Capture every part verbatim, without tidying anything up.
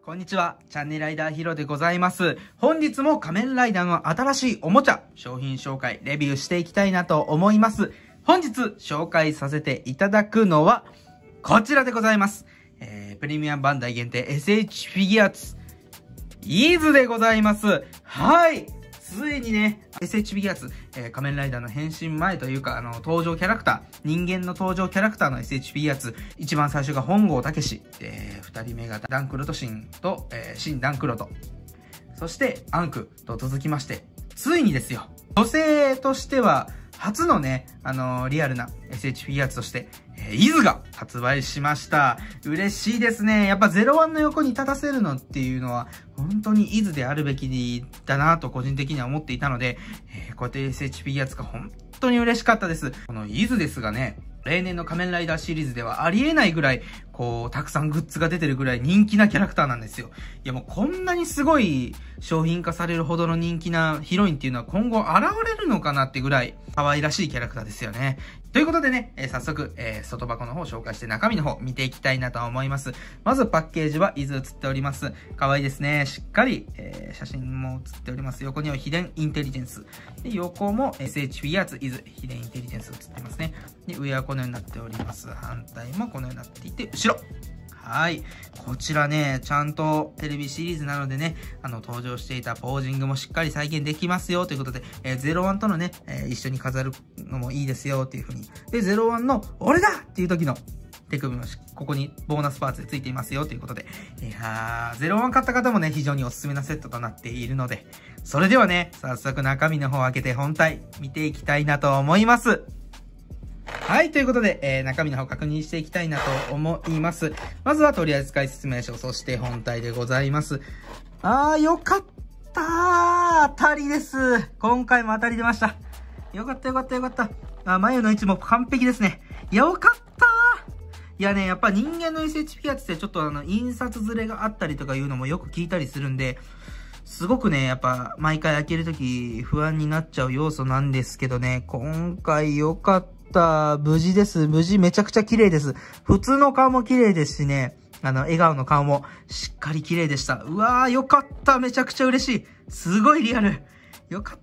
こんにちは、チャンネルライダーヒロでございます。本日も仮面ライダーの新しいおもちゃ、商品紹介、レビューしていきたいなと思います。本日紹介させていただくのは、こちらでございます。えー、プレミアムバンダイ限定 エスエイチ フィギュアツ、イーズでございます。はい。ついにね、エスエイチ フィギュアツ、えー、仮面ライダーの変身前というか、あの、登場キャラクター、人間の登場キャラクターの エスエイチ フィギュアツ、一番最初が本郷武史、えー、二人目がダンクロとシンと、えー、シンダンクロと、そしてアンクと続きまして、ついにですよ、女性としては、初のね、あのー、リアルな エスエイチ フィギュアツとして、えー、イズが発売しました。嬉しいですね。やっぱゼロワンの横に立たせるのっていうのは、本当にイズであるべきだなと個人的には思っていたので、えー、こうやって エスエイチ フィギュアツが本当に嬉しかったです。このイズですがね、例年の仮面ライダーシリーズではありえないぐらい、こう、たくさんグッズが出てるぐらい人気なキャラクターなんですよ。いやもうこんなにすごい商品化されるほどの人気なヒロインっていうのは今後現れるのかなってぐらい可愛らしいキャラクターですよね。ということでね、えー、早速、えー、外箱の方を紹介して中身の方見ていきたいなと思います。まずパッケージはイズ写っております。可愛いですね。しっかり、えー、写真も写っております。横には秘伝インテリジェンス。で、横も エスエイチ フィギュアツイズ秘伝インテリジェンス写ってますね。で、上はこのようになっております。反対もこのようになっていて、後ろはい。こちらね、ちゃんとテレビシリーズなのでね、あの、登場していたポージングもしっかり再現できますよということで、えー、ゼロワンとのね、えー、一緒に飾るのもいいですよっていう風に。で、ゼロワンの俺だっていう時の手首もここにボーナスパーツで付いていますよということで、いやー、ゼロワン買った方もね、非常におすすめなセットとなっているので、それではね、早速中身の方を開けて本体見ていきたいなと思います。はい。ということで、えー、中身の方確認していきたいなと思います。まずは取扱説明書、そして本体でございます。あー、よかったー。当たりです。今回も当たり出ました。よかったよかったよかった。あ、眉の位置も完璧ですね。よかったー。いやね、やっぱ人間の エスエイチ フィギュアってちょっとあの、印刷ずれがあったりとかいうのもよく聞いたりするんで、すごくね、やっぱ毎回開けるとき不安になっちゃう要素なんですけどね、今回よかった。無事です。無事めちゃくちゃ綺麗です。普通の顔も綺麗ですしね、あの、笑顔の顔もしっかり綺麗でした。うわー、よかった。めちゃくちゃ嬉しい。すごいリアル。よかった。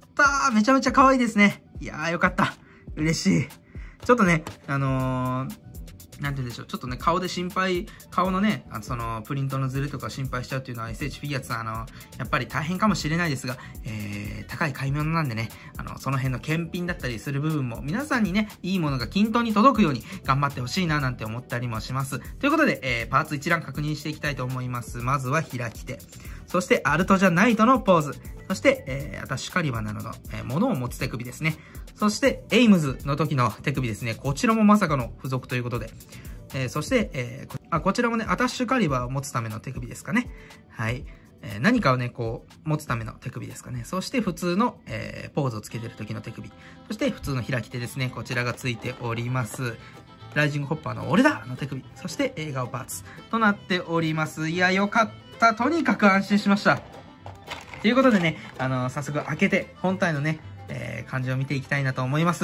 めちゃめちゃ可愛いですね。いやー、よかった。嬉しい。ちょっとね、あのー、なんて言うんでしょう。ちょっとね、顔で心配、顔のね、あその、プリントのズレとか心配しちゃうっていうのは エスエイチ フィギュアツは、あの、やっぱり大変かもしれないですが、えー、高い買い物なんでね、あの、その辺の検品だったりする部分も、皆さんにね、いいものが均等に届くように頑張ってほしいな、なんて思ったりもします。ということで、えー、パーツ一覧確認していきたいと思います。まずは開き手。そして、アルトジャナイトのポーズ。そして、えー、アタッシュカリバーなどの、えー、物を持つ手首ですね。そして、エイムズの時の手首ですね。こちらもまさかの付属ということで。えー、そして、えー、あ、こちらもね、アタッシュカリバーを持つための手首ですかね。はい。えー、何かをね、こう、持つための手首ですかね。そして、普通の、えー、ポーズをつけてる時の手首。そして、普通の開き手ですね。こちらがついております。ライジングホッパーの俺だの手首。そして、笑顔パーツとなっております。いや、よかった。とにかく安心しました。ということでね、あのー、早速開けて、本体のね、えー、感じを見ていきたいなと思います。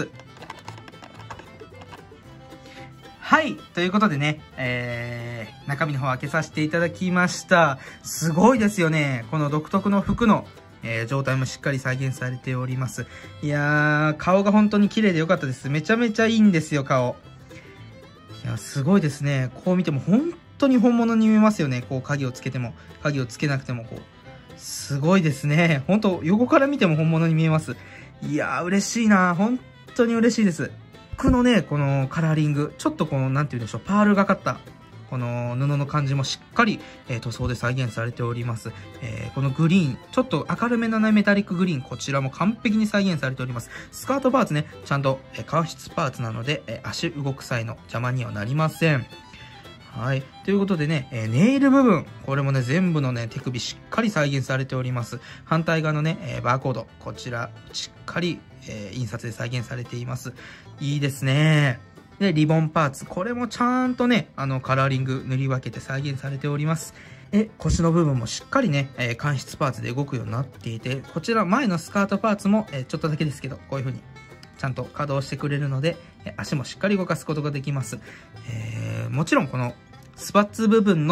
はい。ということでね、えー、中身の方開けさせていただきました。すごいですよね。この独特の服の、えー、状態もしっかり再現されております。いやー、顔が本当に綺麗でよかったです。めちゃめちゃいいんですよ、顔。いや、すごいですね。こう見ても本当に本物に見えますよね。こう、鍵をつけても、鍵をつけなくても、こう。すごいですね。本当横から見ても本物に見えます。いやー、嬉しいな。本当に嬉しいです。服のね、このカラーリング、ちょっとこの、なんて言うんでしょう、パールがかった、この布の感じもしっかり、えー、塗装で再現されております。えー、このグリーン、ちょっと明るめなメタリックグリーン、こちらも完璧に再現されております。スカートパーツね、ちゃんと、えー、革質パーツなので、えー、足動く際の邪魔にはなりません。はい。ということでね、えー、ネイル部分。これもね、全部のね、手首しっかり再現されております。反対側のね、えー、バーコード。こちら、しっかり、えー、印刷で再現されています。いいですね。で、リボンパーツ。これもちゃんとね、あの、カラーリング塗り分けて再現されております。で、腰の部分もしっかりね、えー、間質パーツで動くようになっていて、こちら前のスカートパーツも、えー、ちょっとだけですけど、こういう風にちゃんと稼働してくれるので、えー、足もしっかり動かすことができます。えー、もちろんこのスパッツ部分の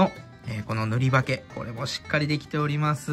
えー、この塗り分け、これもしっかりできております。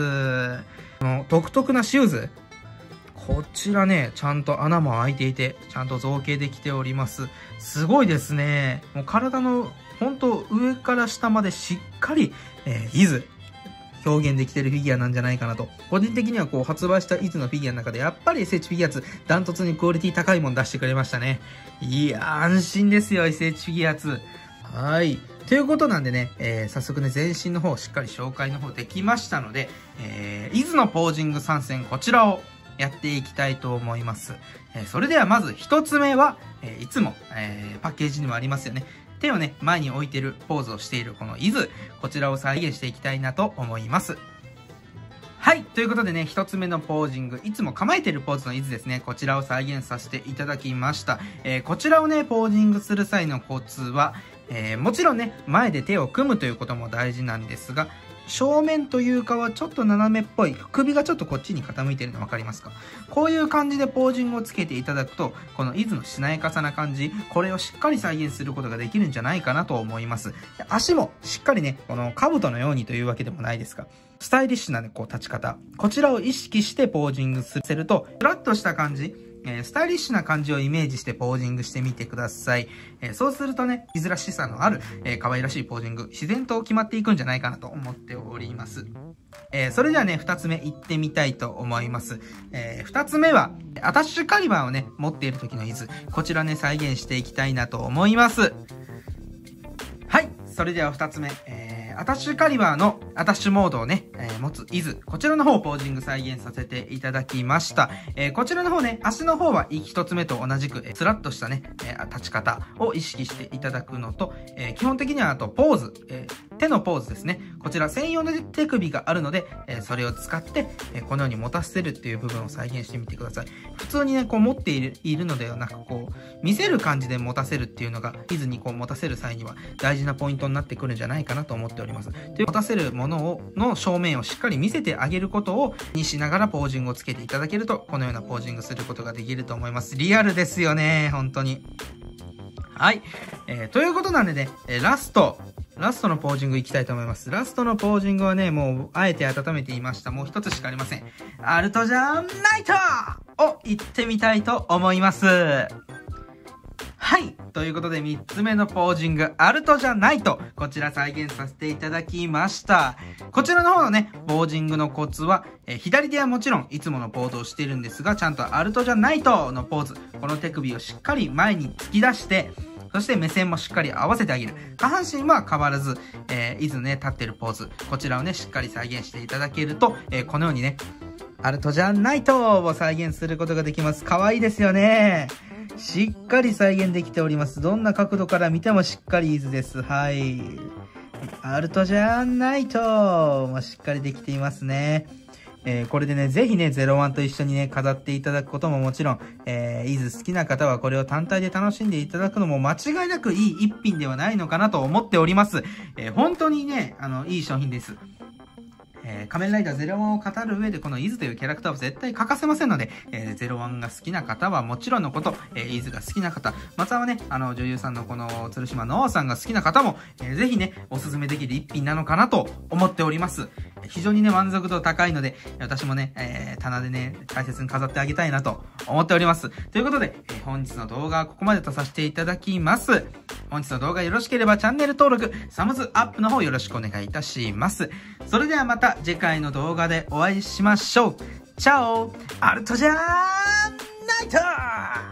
この独特なシューズ。こちらね、ちゃんと穴も開いていて、ちゃんと造形できております。すごいですね。もう体の、ほんと上から下までしっかり、えー、イズ、表現できてるフィギュアなんじゃないかなと。個人的にはこう、発売したイズのフィギュアの中で、やっぱり エスエイチ フィギュアツ、ダントツにクオリティ高いもん出してくれましたね。いやー、安心ですよ、エスエイチ フィギュアツ。はい。ということなんでね、えー、早速ね、全身の方、しっかり紹介の方できましたので、えー、イズのポージング参戦、こちらをやっていきたいと思います。えー、それではまず一つ目は、えー、いつも、えー、パッケージにもありますよね。手をね、前に置いてるポーズをしているこのイズ、こちらを再現していきたいなと思います。はい。ということでね、一つ目のポージング、いつも構えてるポーズのイズですね。こちらを再現させていただきました。えー、こちらをね、ポージングする際のコツは、えー、もちろんね、前で手を組むということも大事なんですが、正面というかはちょっと斜めっぽい、首がちょっとこっちに傾いてるの分かりますか？こういう感じでポージングをつけていただくと、このイズのしなやかさな感じ、これをしっかり再現することができるんじゃないかなと思います。足もしっかりね、この兜のようにというわけでもないですが、スタイリッシュなね、こう立ち方。こちらを意識してポージングさせると、フラッとした感じ、えー、スタイリッシュな感じをイメージしてポージングしてみてください。えー、そうするとね、イズらしさのある、えー、可愛らしいポージング、自然と決まっていくんじゃないかなと思っております。えー、それではね、二つ目いってみたいと思います。えー、二つ目は、アタッシュカリバーをね、持っている時のイズ。こちらね、再現していきたいなと思います。はい。それでは二つ目。えーアタッシュカリバーのアタッシュモードをね、えー、持つイズ。こちらの方をポージング再現させていただきました。えー、こちらの方ね、足の方は一つ目と同じく、えー、スラッとしたね、えー、立ち方を意識していただくのと、えー、基本的にはあとポーズ、えー、手のポーズですね。こちら専用の手首があるので、えー、それを使って、えー、このように持たせるっていう部分を再現してみてください。普通にね、こう持っている、いるのではなく、こう、見せる感じで持たせるっていうのが、イズにこう持たせる際には大事なポイントになってくるんじゃないかなと思っております。という持たせるものを、の正面をしっかり見せてあげることをにしながらポージングをつけていただけると、このようなポージングすることができると思います。リアルですよね、本当に。はい。えー、ということなんでね、えー、ラスト、ラストのポージングいきたいと思います。ラストのポージングはね、もう、あえて温めていました。もう一つしかありません。アルトジャンナイトを言ってみたいと思います。はい。ということでみっつめのポージング、アルトじゃないと、こちら再現させていただきました。こちらの方のね、ポージングのコツは、えー、左手はもちろんいつものポーズをしているんですが、ちゃんとアルトじゃないとのポーズ、この手首をしっかり前に突き出して、そして目線もしっかり合わせてあげる。下半身は変わらず、えー、いつね、立ってるポーズ、こちらをね、しっかり再現していただけると、えー、このようにね、アルトじゃないとを再現することができます。可愛いですよね。しっかり再現できております。どんな角度から見てもしっかりイズです。はい。アルトじゃないともしっかりできていますね。えー、これでね、ぜひね、ゼロワンと一緒にね、飾っていただくことももちろん、えー、イズ好きな方はこれを単体で楽しんでいただくのも間違いなくいい一品ではないのかなと思っております。えー、本当にね、あの、いい商品です。えー、仮面ライダーゼロワンを語る上でこのイズというキャラクターは絶対欠かせませんので、えー、ゼロワンが好きな方はもちろんのこと、えー、イズが好きな方、またはね、あの女優さんのこの鶴島ノアさんが好きな方も、えー、ぜひね、おすすめできる一品なのかなと思っております。非常にね、満足度高いので、私もね、えー、棚でね、大切に飾ってあげたいなと思っております。ということで、えー、本日の動画はここまでとさせていただきます。本日の動画よろしければチャンネル登録、サムズアップの方よろしくお願いいたします。それではまた次回の動画でお会いしましょう。チャオアルトじゃーないとー